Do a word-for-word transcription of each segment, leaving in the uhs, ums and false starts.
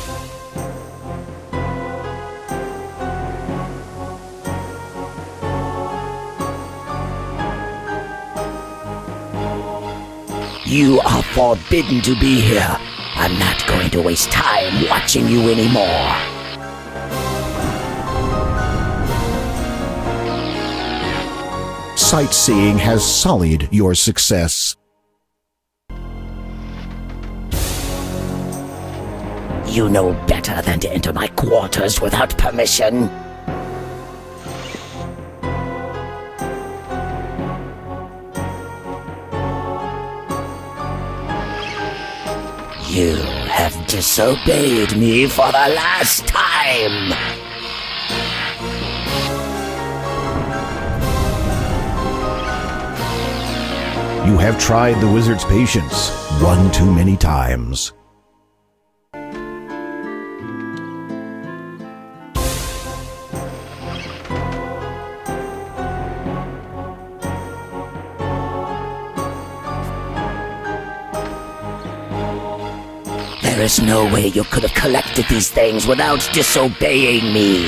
You are forbidden to be here. I'm not going to waste time watching you anymore. Sightseeing has sullied your success. You know better than to enter my quarters without permission. You have disobeyed me for the last time! You have tried the wizard's patience one too many times. There is no way you could have collected these things without disobeying me.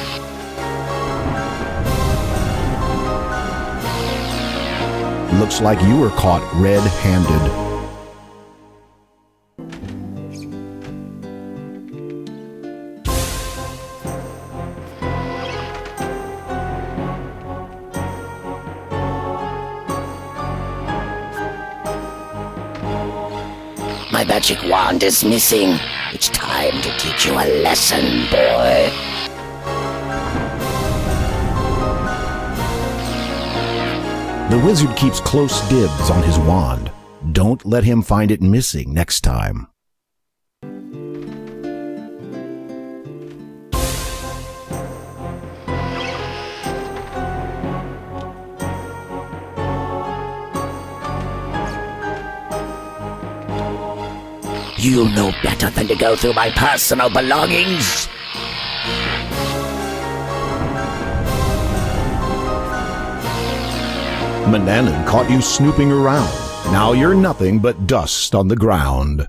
Looks like you were caught red-handed. My magic wand is missing. It's time to teach you a lesson, boy. The wizard keeps close dibs on his wand. Don't let him find it missing next time. You know better than to go through my personal belongings. Manannan caught you snooping around. Now you're nothing but dust on the ground.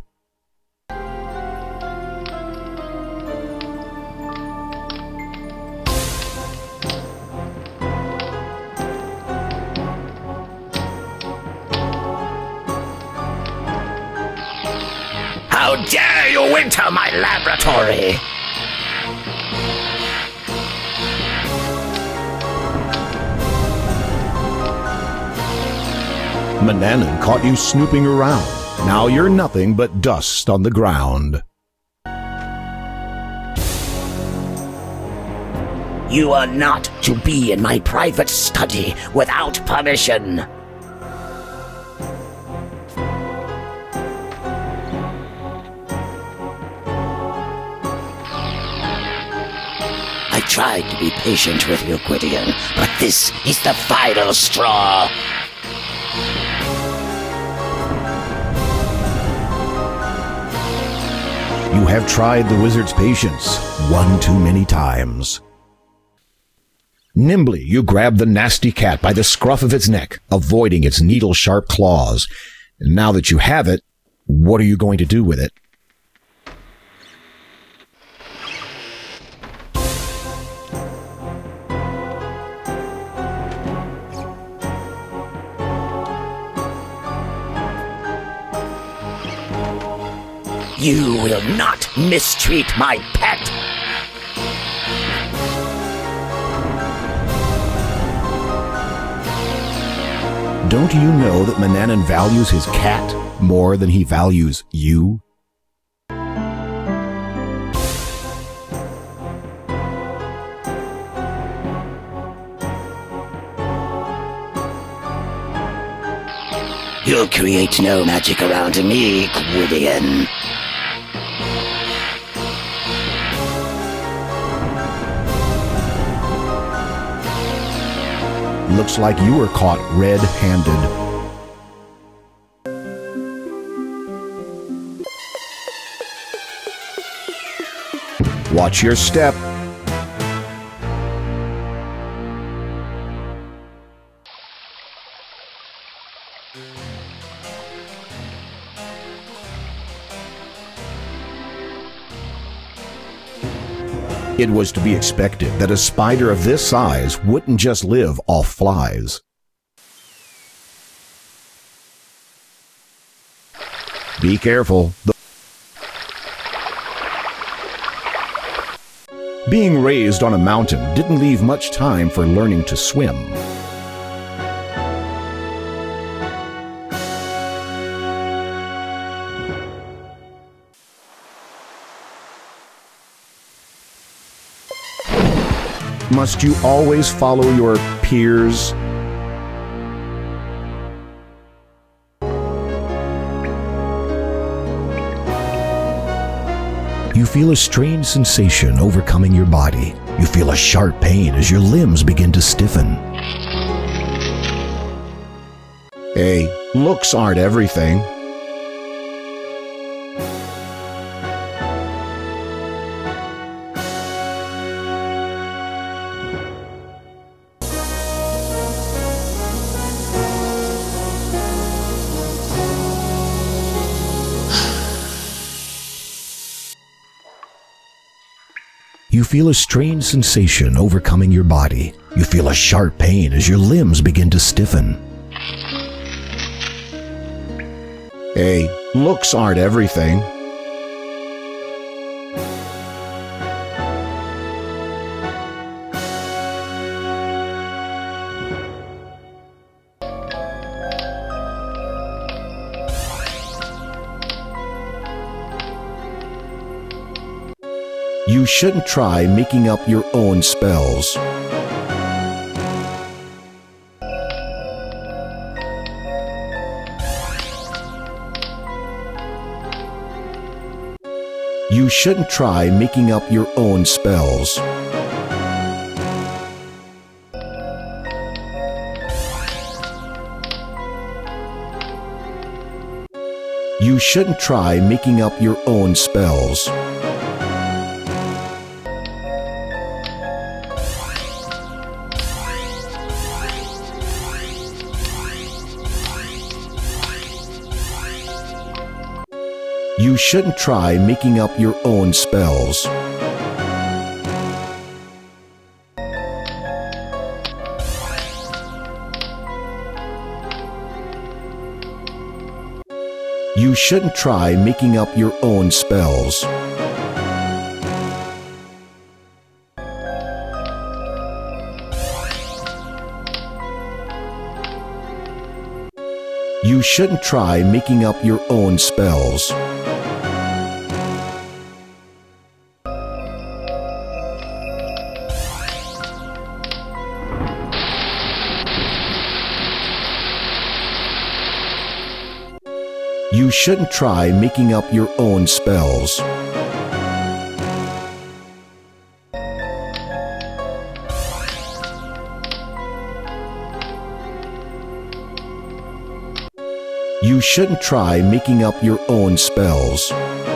How dare you enter my laboratory! Manannan caught you snooping around. Now you're nothing but dust on the ground. You are not to be in my private study without permission. I tried to be patient with you, Gwydion, but this is the final straw. You have tried the wizard's patience one too many times. Nimbly, you grab the nasty cat by the scruff of its neck, avoiding its needle-sharp claws. And now that you have it, what are you going to do with it? You will not mistreat my pet! Don't you know that Manannan values his cat more than he values you? You'll create no magic around me, Gwydion. Looks like you were caught red-handed. Watch your step. It was to be expected that a spider of this size wouldn't just live off flies. Be careful. The Being raised on a mountain didn't leave much time for learning to swim. Must you always follow your peers? You feel a strange sensation overcoming your body. You feel a sharp pain as your limbs begin to stiffen. Hey, looks aren't everything. You feel a strange sensation overcoming your body. You feel a sharp pain as your limbs begin to stiffen. Hey, looks aren't everything. You shouldn't try making up your own spells. You shouldn't try making up your own spells. You shouldn't try making up your own spells. You shouldn't try making up your own spells. You shouldn't try making up your own spells. You shouldn't try making up your own spells. You shouldn't try making up your own spells. You shouldn't try making up your own spells.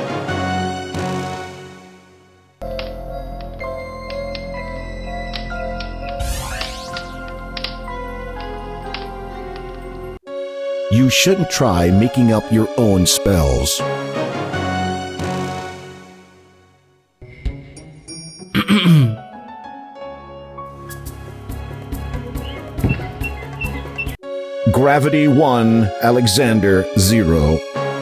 You shouldn't try making up your own spells. Gravity one, Alexander zero.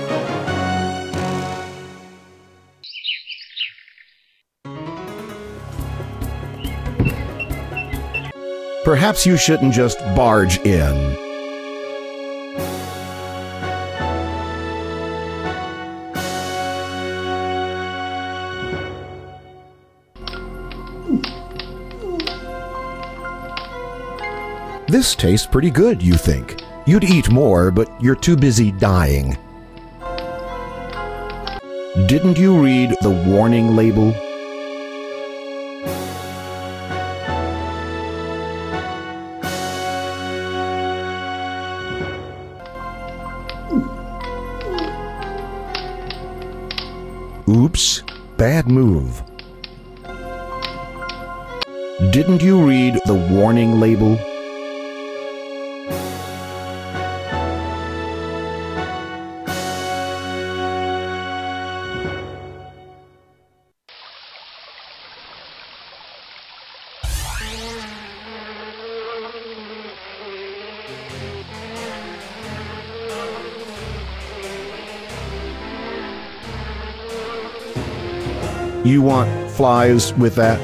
Perhaps you shouldn't just barge in. This tastes pretty good, you think. You'd eat more, but you're too busy dying. Didn't you read the warning label? Oops, bad move. Didn't you read the warning label? You want flies with that?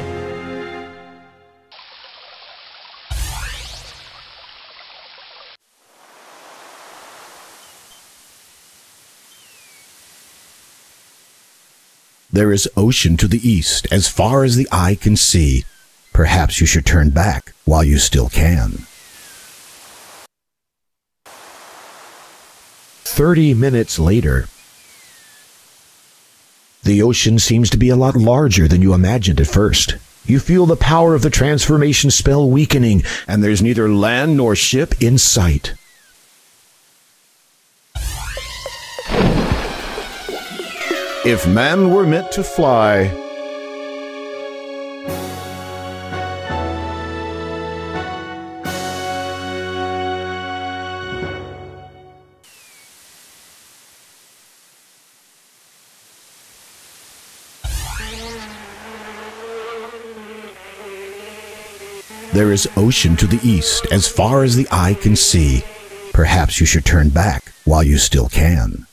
There is ocean to the east, as far as the eye can see. Perhaps you should turn back while you still can. Thirty minutes later. The ocean seems to be a lot larger than you imagined at first. You feel the power of the transformation spell weakening, and there's neither land nor ship in sight. If man were meant to fly, there is ocean to the east, as far as the eye can see. Perhaps you should turn back while you still can.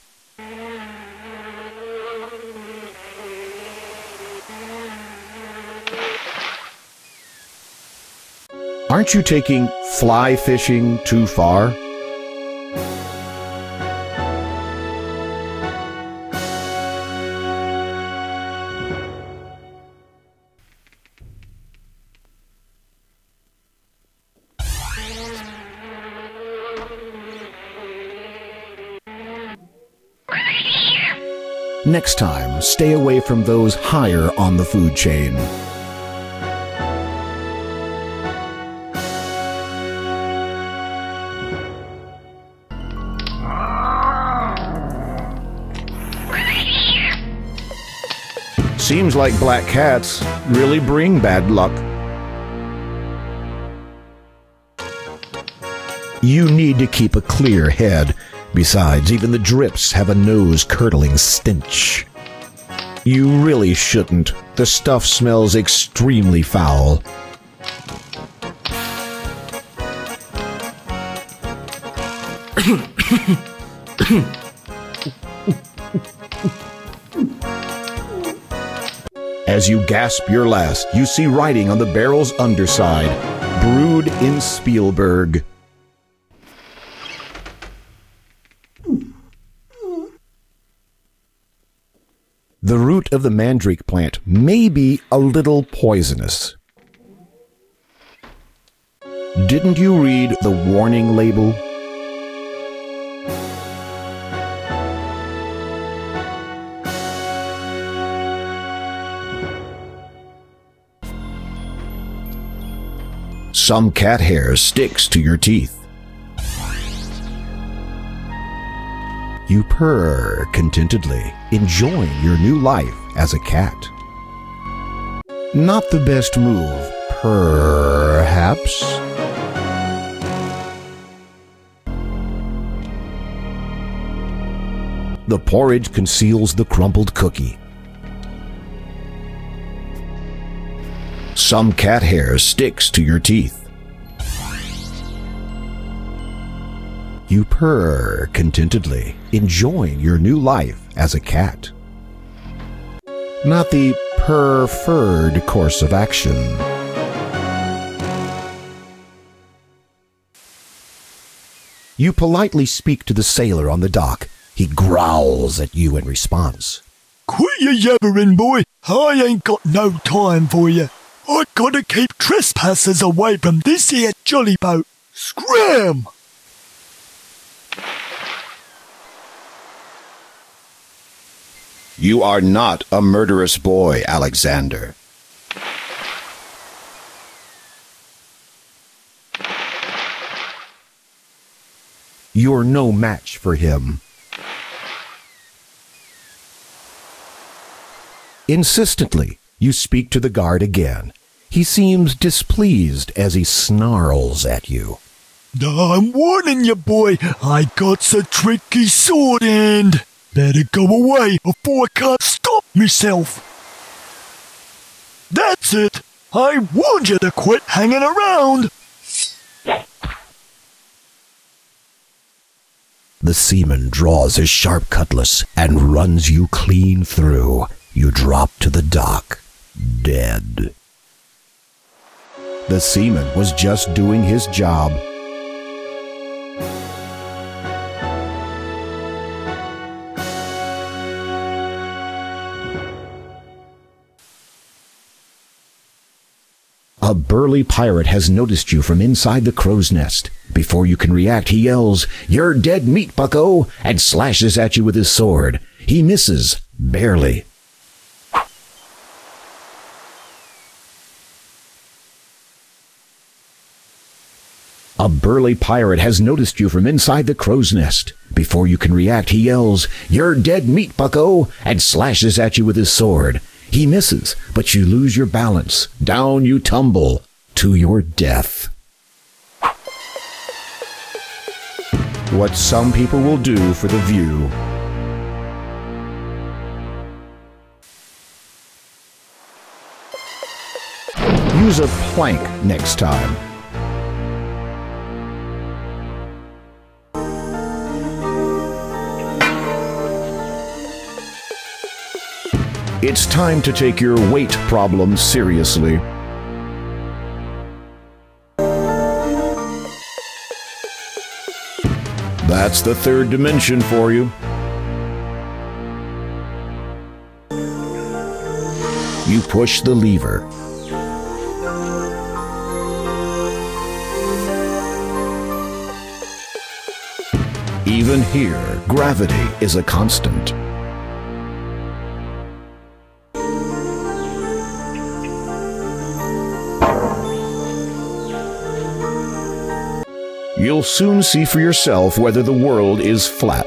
Aren't you taking fly fishing too far? Next time, stay away from those higher on the food chain. Seems like black cats really bring bad luck. You need to keep a clear head. Besides, even the drips have a nose-curdling stench. You really shouldn't. The stuff smells extremely foul. As you gasp your last, you see writing on the barrel's underside, "Brewed in Spielberg." The root of the mandrake plant may be a little poisonous. Didn't you read the warning label? Some cat hair sticks to your teeth. You purr contentedly, enjoying your new life as a cat. Not the best move, perhaps. The porridge conceals the crumbled cookie. Some cat hair sticks to your teeth. You purr contentedly, enjoying your new life as a cat. Not the preferred course of action. You politely speak to the sailor on the dock. He growls at you in response. Quit your yabbering, boy. I ain't got no time for you. I gotta keep trespassers away from this here jolly boat. Scram! You are not a murderous boy, Alexander. You're no match for him. Insistently, you speak to the guard again. He seems displeased as he snarls at you. I'm warning you, boy. I got a tricky sword hand. Better go away before I can't stop myself. That's it. I warned you to quit hanging around. The seaman draws his sharp cutlass and runs you clean through. you drop to the dock, dead. The seaman was just doing his job. A burly pirate has noticed you from inside the crow's nest. Before you can react, he yells, "You're dead meat, bucko!" and slashes at you with his sword. He misses, barely. A burly pirate has noticed you from inside the crow's nest. Before you can react, he yells, "You're dead meat, bucko!" and slashes at you with his sword. He misses, but you lose your balance. Down you tumble to your death. What some people will do for the view. Use a plank next time. It's time to take your weight problem seriously. That's the third dimension for you. You push the lever. Even here, gravity is a constant. You'll soon see for yourself whether the world is flat.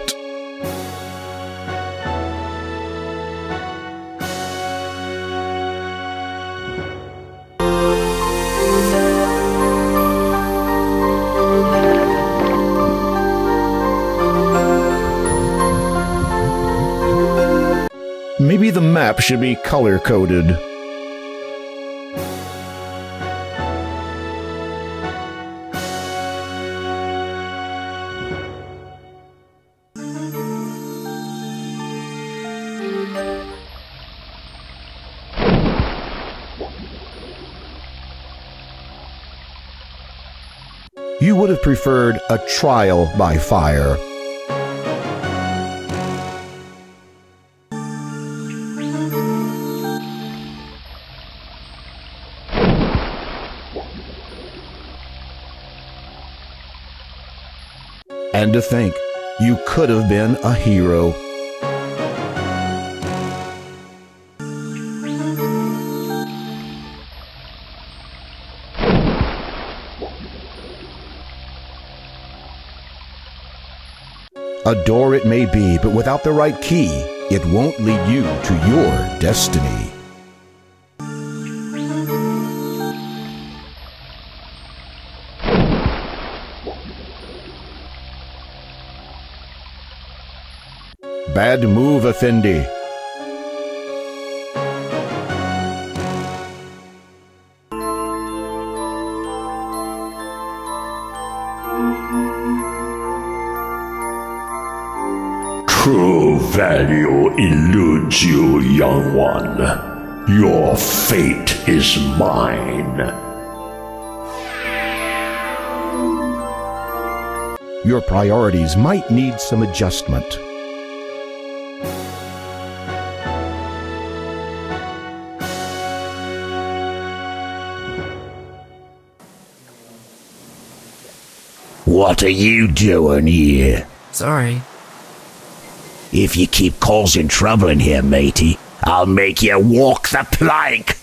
Maybe the map should be color-coded. You would have preferred a trial by fire. And to think, you could have been a hero. A door it may be, but without the right key, it won't lead you to your destiny. Bad move, Effendi. True value eludes you, young one. Your fate is mine. Your priorities might need some adjustment. What are you doing here? Sorry. If you keep causing trouble in here, matey, I'll make you walk the plank!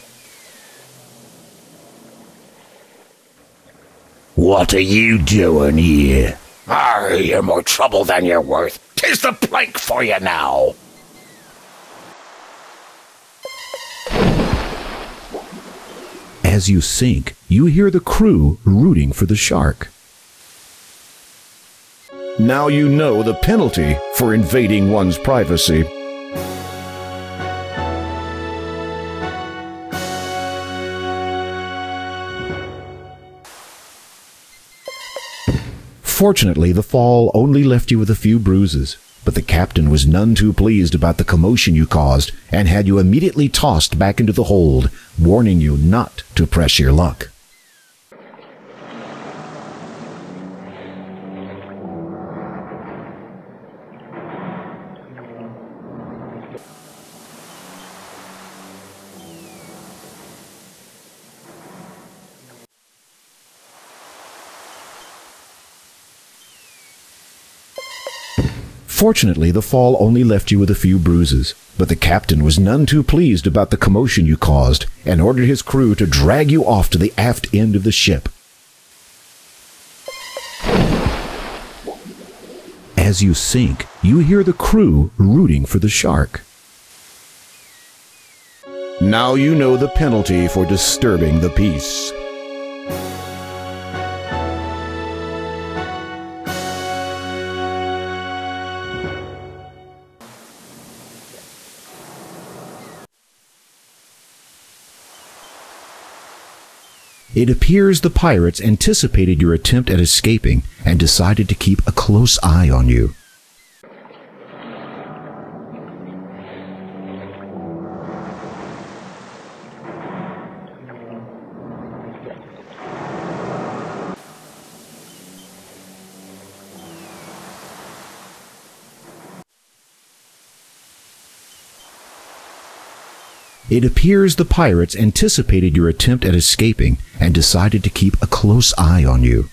What are you doing here? Ah, you're more trouble than you're worth. 'Tis the plank for you now! As you sink, you hear the crew rooting for the shark. Now you know the penalty for invading one's privacy. Fortunately, the fall only left you with a few bruises. but the captain was none too pleased about the commotion you caused and had you immediately tossed back into the hold, warning you not to press your luck. Fortunately, the fall only left you with a few bruises, but the captain was none too pleased about the commotion you caused and ordered his crew to drag you off to the aft end of the ship. As you sink, you hear the crew rooting for the shark. Now you know the penalty for disturbing the peace. It appears the pirates anticipated your attempt at escaping and decided to keep a close eye on you. It appears the pirates anticipated your attempt at escaping and decided to keep a close eye on you.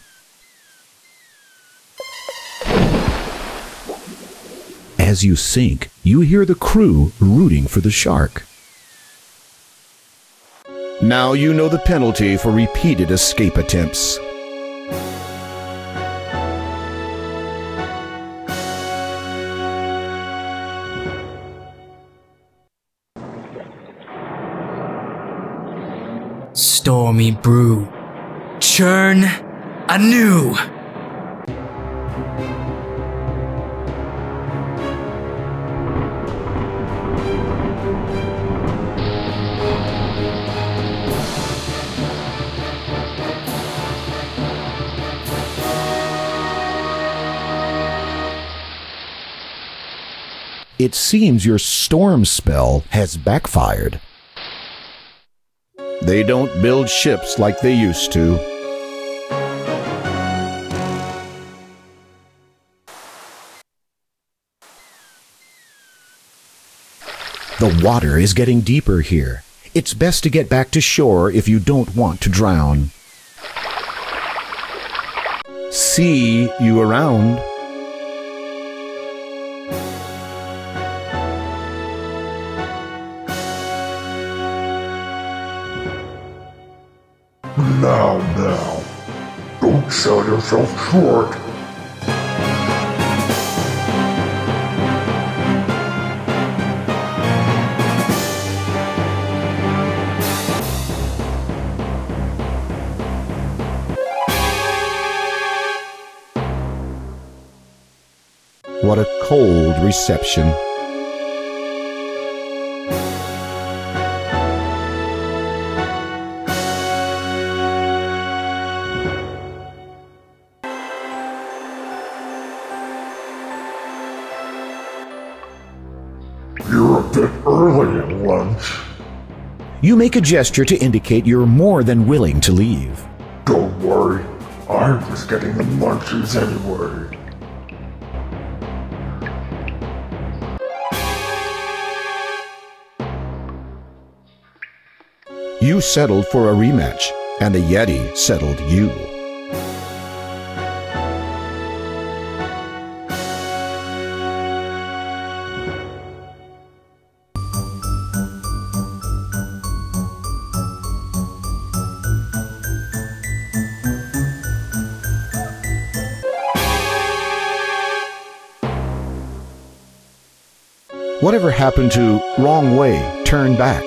As you sink, you hear the crew rooting for the shark. Now you know the penalty for repeated escape attempts. Stormy brew, churn anew. It seems your storm spell has backfired. They don't build ships like they used to. The water is getting deeper here. It's best to get back to shore if you don't want to drown. See you around. Now, now, don't sell yourself short. What a cold reception. You're a bit early at lunch. You make a gesture to indicate you're more than willing to leave. Don't worry, I was getting the munchies anyway. You settled for a rematch, and the Yeti settled you. Whatever happened to wrong way, turn back?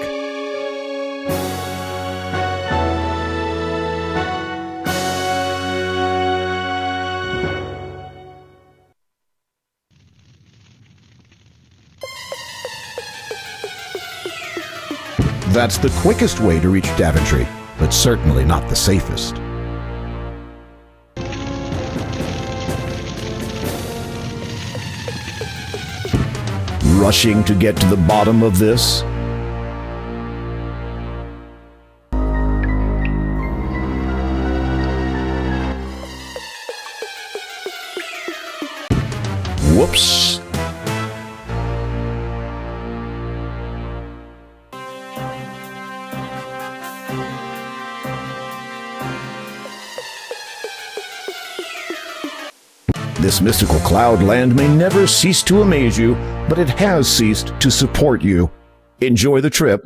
That's the quickest way to reach Daventry, but certainly not the safest. rushing to get to the bottom of this? Whoops. This mystical cloud land may never cease to amaze you, but it has ceased to support you. Enjoy the trip.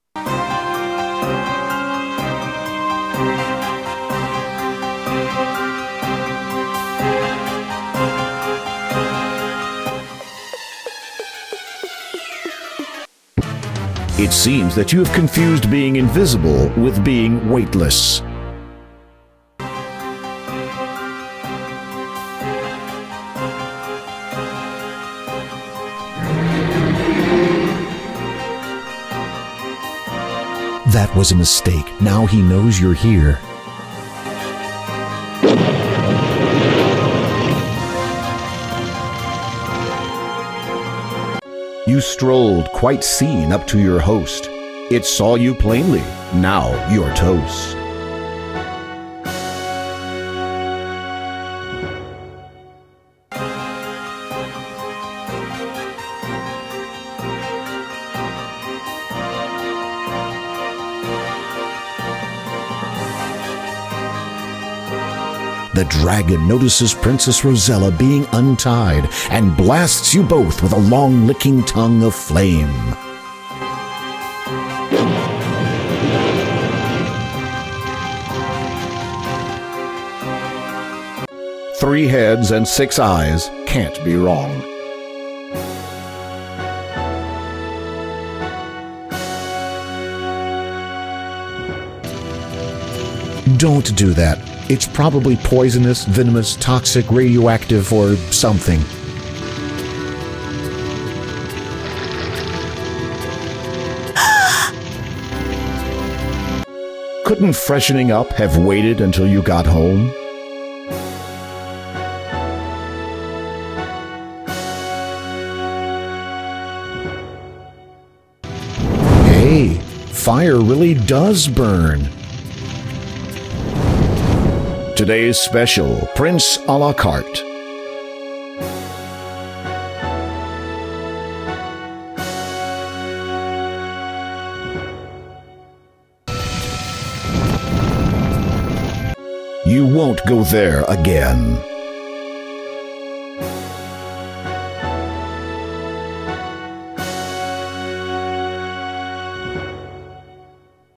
It seems that you have confused being invisible with being weightless. That was a mistake. Now he knows you're here. You strolled quite seen up to your host. It saw you plainly. Now you're toast. The dragon notices Princess Rosella being untied and blasts you both with a long licking tongue of flame. Three heads and six eyes can't be wrong. Don't do that. It's probably poisonous, venomous, toxic, radioactive, or something. Couldn't freshening up have waited until you got home? Hey, fire really does burn. Today's special, Prince a la carte. You won't go there again.